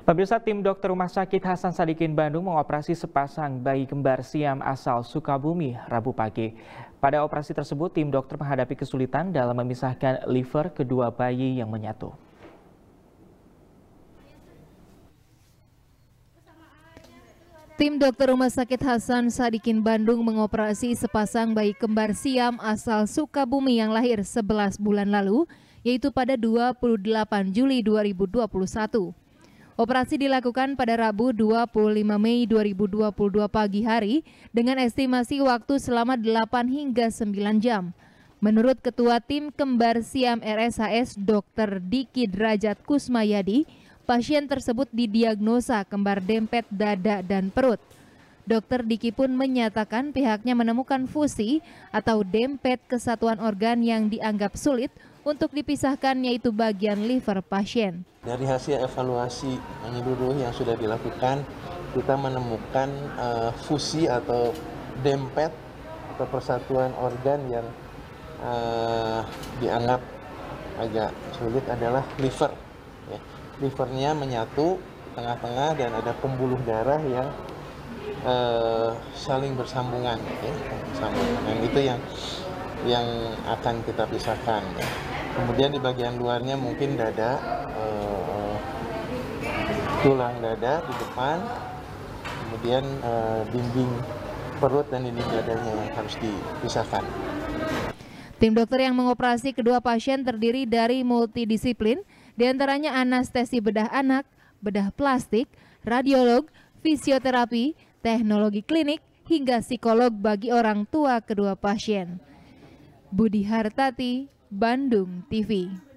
Pemirsa, tim dokter Rumah Sakit Hasan Sadikin Bandung mengoperasi sepasang bayi kembar Siam asal Sukabumi Rabu pagi. Pada operasi tersebut, tim dokter menghadapi kesulitan dalam memisahkan liver kedua bayi yang menyatu. Tim dokter Rumah Sakit Hasan Sadikin Bandung mengoperasi sepasang bayi kembar Siam asal Sukabumi yang lahir 11 bulan lalu, yaitu pada 28 Juli 2021. Operasi dilakukan pada Rabu 25 Mei 2022 pagi hari dengan estimasi waktu selama 8 hingga 9 jam. Menurut Ketua Tim Kembar Siam RSHS Dr. Diki Derajat Kusmayadi, pasien tersebut didiagnosa kembar dempet dada dan perut. Dr. Diki pun menyatakan pihaknya menemukan fusi atau dempet kesatuan organ yang dianggap sulit untuk dipisahkan, yaitu bagian liver pasien. Dari hasil evaluasi menyeluruh yang sudah dilakukan, kita menemukan fusi atau dempet atau persatuan organ yang dianggap agak sulit adalah liver. Ya. Livernya menyatu tengah-tengah dan ada pembuluh darah yang saling bersambungan. Ya. Yang itu yang akan kita pisahkan. Ya. Kemudian di bagian luarnya mungkin dada, tulang dada di depan, kemudian dinding perut dan dinding dadanya yang harus dipisahkan. Tim dokter yang mengoperasi kedua pasien terdiri dari multidisiplin, diantaranya anestesi bedah anak, bedah plastik, radiolog, fisioterapi, teknologi klinik, hingga psikolog bagi orang tua kedua pasien. Budi Hartati, Bandung TV.